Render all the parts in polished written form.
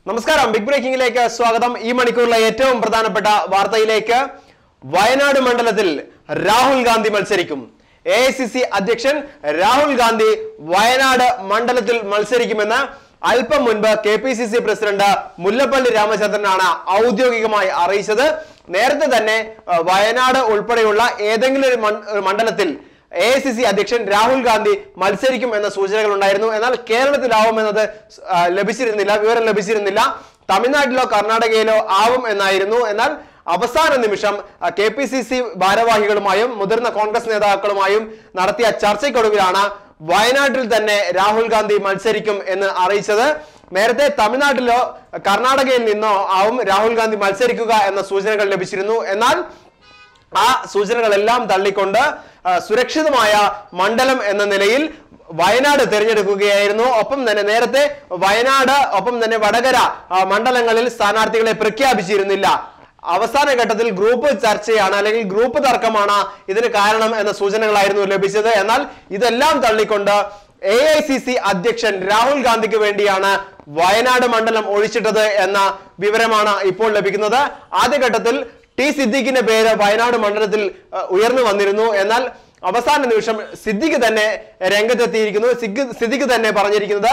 നമസ്കാരം, ബിഗ് ബ്രേക്കിംഗിലേക്ക് സ്വാഗതം. ഈ മണിക്കൂറിലെ ഏറ്റവും പ്രധാനപ്പെട്ട വാർത്തയിലേക്ക്. വയനാട് മണ്ഡലത്തിൽ രാഹുൽ ഗാന്ധി മത്സരിക്കും. AICC അധ്യക്ഷൻ രാഹുൽ ഗാന്ധി വയനാട് മണ്ഡലത്തിൽ മത്സരിക്കുമെന്ന് അല്പം മുൻപ് KPCC പ്രസിഡന്റ് മുല്ലപ്പള്ളി രാമചന്ദ്രനാണ് ഔദ്യോഗികമായി അറിയിച്ചത്. നേരത്തെ തന്നെ വയനാട് ഉൾപ്പെടെയുള്ള ഏതെങ്കിലും ഒരു മണ്ഡലത്തിൽ AICC അധ്യക്ഷൻ രാഹുൽ ഗാന്ധി മത്സരിക്കും എന്ന സൂചനകൾ ഉണ്ടായിരുന്നു. എന്നാൽ കേരളത്തിലാവുമെന്നത് വിവരം ലഭിച്ചിരുന്നില്ല. തമിഴ്നാട്ടിലോ കർണാടകയിലോ ആവും എന്നായിരുന്നു. എന്നാൽ അവസാന നിമിഷം KPCC ഭാരവാഹികളുമായും മുതിർന്ന കോൺഗ്രസ് നേതാക്കളുമായും നടത്തിയ ചർച്ചയ്ക്കൊടുവിലാണ് വയനാട്ടിൽ തന്നെ രാഹുൽ ഗാന്ധി മത്സരിക്കും എന്ന് അറിയിച്ചത്. നേരത്തെ തമിഴ്നാട്ടിലോ കർണാടകയിൽ നിന്നോ ആവും രാഹുൽ ഗാന്ധി മത്സരിക്കുക എന്ന സൂചനകൾ ലഭിച്ചിരുന്നു. എന്നാൽ ആ സൂചനകളെല്ലാം തള്ളിക്കൊണ്ട് സുരക്ഷിതമായ മണ്ഡലം എന്ന നിലയിൽ വയനാട് തിരഞ്ഞെടുക്കുകയായിരുന്നു. ഒപ്പം തന്നെ നേരത്തെ വയനാട് ഒപ്പം തന്നെ വടകര മണ്ഡലങ്ങളിൽ സ്ഥാനാർത്ഥികളെ പ്രഖ്യാപിച്ചിരുന്നില്ല. അവസാന ഘട്ടത്തിൽ ഗ്രൂപ്പ് ചർച്ചയാണ് അല്ലെങ്കിൽ ഗ്രൂപ്പ് തർക്കമാണ് ഇതിന് കാരണം എന്ന സൂചനകളായിരുന്നു ലഭിച്ചത്. എന്നാൽ ഇതെല്ലാം തള്ളിക്കൊണ്ട് AICC അധ്യക്ഷൻ രാഹുൽ ഗാന്ധിക്ക് വേണ്ടിയാണ് വയനാട് മണ്ഡലം ഒഴിച്ചിട്ടത് എന്ന വിവരമാണ് ഇപ്പോൾ ലഭിക്കുന്നത്. ആദ്യഘട്ടത്തിൽ T സിദ്ദിഖിന്റെ പേര് വയനാട് മണ്ഡലത്തിൽ ഉയർന്നു വന്നിരുന്നു. എന്നാൽ അവസാന നിമിഷം സിദ്ദിഖ് തന്നെ രംഗത്തെത്തിയിരിക്കുന്നു. സിദ്ദിഖ് തന്നെ പറഞ്ഞിരിക്കുന്നത്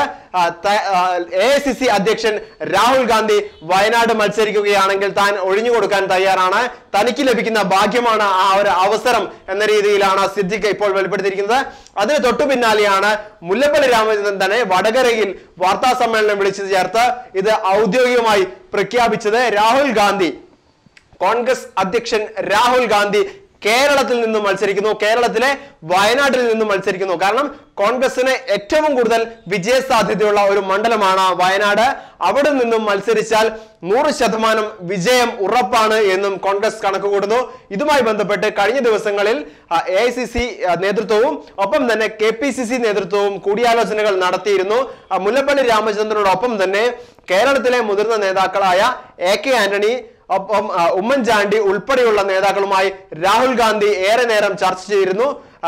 AICC അധ്യക്ഷൻ രാഹുൽ ഗാന്ധി വയനാട് മത്സരിക്കുകയാണെങ്കിൽ താൻ ഒഴിഞ്ഞുകൊടുക്കാൻ തയ്യാറാണ്, തനിക്ക് ലഭിക്കുന്ന ഭാഗ്യമാണ് ആ ഒരു അവസരം എന്ന രീതിയിലാണ് സിദ്ദിഖ് ഇപ്പോൾ വെളിപ്പെടുത്തിയിരിക്കുന്നത്. അതിന് തൊട്ടു പിന്നാലെയാണ് മുല്ലപ്പള്ളി രാമചന്ദ്രൻ തന്നെ വടകരയിൽ വാർത്താ സമ്മേളനം വിളിച്ചു ചേർത്ത് ഇത് ഔദ്യോഗികമായി പ്രഖ്യാപിച്ചത്. രാഹുൽ ഗാന്ധി, കോൺഗ്രസ് അധ്യക്ഷൻ രാഹുൽ ഗാന്ധി കേരളത്തിൽ നിന്നും മത്സരിക്കുന്നു, കേരളത്തിലെ വയനാട്ടിൽ നിന്നും മത്സരിക്കുന്നു. കാരണം കോൺഗ്രസിന് ഏറ്റവും കൂടുതൽ വിജയ സാധ്യതയുള്ള ഒരു മണ്ഡലമാണ് വയനാട്. അവിടെ നിന്നും മത്സരിച്ചാൽ 100% വിജയം ഉറപ്പാണ് എന്നും കോൺഗ്രസ് കണക്കുകൂടുന്നു. ഇതുമായി ബന്ധപ്പെട്ട് കഴിഞ്ഞ ദിവസങ്ങളിൽ AICC നേതൃത്വവും ഒപ്പം തന്നെ KPCC നേതൃത്വവും കൂടിയാലോചനകൾ നടത്തിയിരുന്നു. മുല്ലപ്പള്ളി രാമചന്ദ്രനോടൊപ്പം തന്നെ കേരളത്തിലെ മുതിർന്ന നേതാക്കളായ AK ആന്റണി ഒപ്പം ഉമ്മൻചാണ്ടി ഉൾപ്പെടെയുള്ള നേതാക്കളുമായി രാഹുൽ ഗാന്ധി ഏറെ നേരം ചർച്ച ചെയ്തിരുന്നു.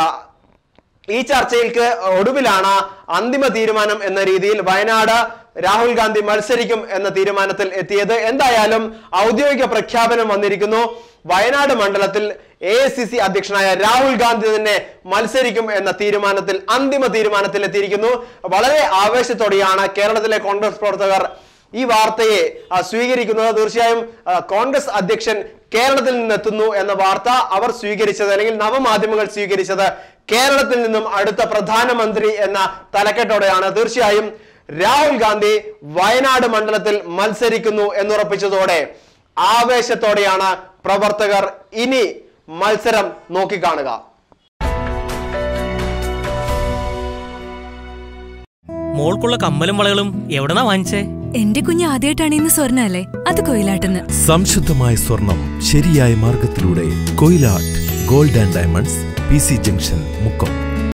ഈ ചർച്ചയ്ക്ക് ഒടുവിലാണ് അന്തിമ തീരുമാനം എന്ന രീതിയിൽ വയനാട് രാഹുൽ ഗാന്ധി മത്സരിക്കും എന്ന തീരുമാനത്തിൽ എത്തിയത്. എന്തായാലും ഔദ്യോഗിക പ്രഖ്യാപനം വന്നിരിക്കുന്നു. വയനാട് മണ്ഡലത്തിൽ AICC അധ്യക്ഷനായ രാഹുൽ ഗാന്ധി തന്നെ മത്സരിക്കും എന്ന തീരുമാനത്തിൽ, അന്തിമ തീരുമാനത്തിൽ എത്തിയിരിക്കുന്നു. വളരെ ആവേശത്തോടെയാണ് കേരളത്തിലെ കോൺഗ്രസ് പ്രവർത്തകർ ഈ വാർത്തയെ സ്വീകരിക്കുന്നത്. തീർച്ചയായും കോൺഗ്രസ് അധ്യക്ഷൻ കേരളത്തിൽ നിന്നെത്തുന്നു എന്ന വാർത്ത അവർ സ്വീകരിച്ചത്, അല്ലെങ്കിൽ നവമാധ്യമങ്ങൾ സ്വീകരിച്ചത് കേരളത്തിൽ നിന്നും അടുത്ത പ്രധാനമന്ത്രി എന്ന തലക്കെട്ടോടെയാണ്. തീർച്ചയായും രാഹുൽ ഗാന്ധി വയനാട് മണ്ഡലത്തിൽ മത്സരിക്കുന്നു എന്നുറപ്പിച്ചതോടെ ആവേശത്തോടെയാണ് പ്രവർത്തകർ ഇനി മത്സരം നോക്കിക്കാണുക. മോൾക്കുള്ള കമ്മലും വളകളും എവിടെന്നാ വാങ്ങിച്ചേ? എന്റെ കുഞ്ഞ് ആദ്യമായിട്ടാണ് ഇന്ന് സ്വർണ്ണ അല്ലേ, അത് കൊയിലാട്ടെന്ന്. സംശുദ്ധമായ സ്വർണം ശരിയായ മാർഗത്തിലൂടെ Koyilattu gold and diamonds, PC junction, Mukkam.